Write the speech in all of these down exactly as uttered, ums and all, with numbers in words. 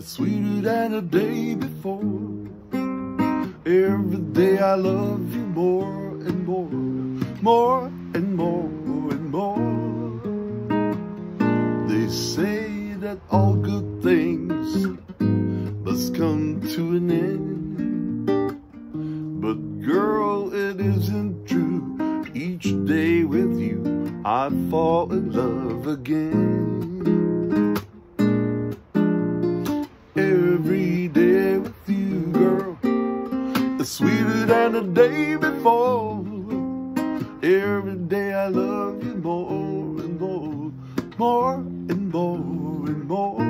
sweeter than the day before. Every day I love you more and more, more and more and more. They say that all good things must come to an end, but girl, it isn't true. Each day with you I fall in love again. Every day with you, girl, is sweeter than the day before. Every day I love you more and more, more and more and more.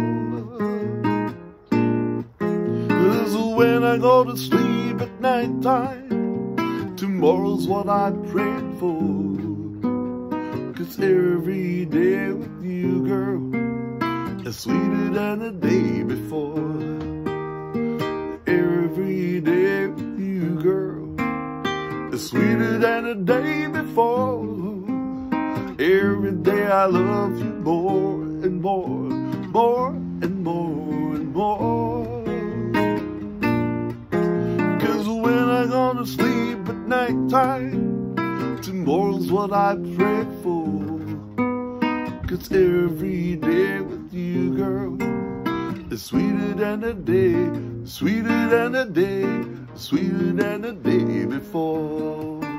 'Cause when I go to sleep at night time, tomorrow's what I prayed for. 'Cause every day with you, girl, is sweeter than the day before. Every day with you, girl, is sweeter than the day before. Every day I love you more and more, more and more and more. 'Cause when I go to sleep at night time, tomorrow's what I pray for. 'Cause every day with you, girl, is sweeter than the day, sweeter than the day, sweeter than the day before.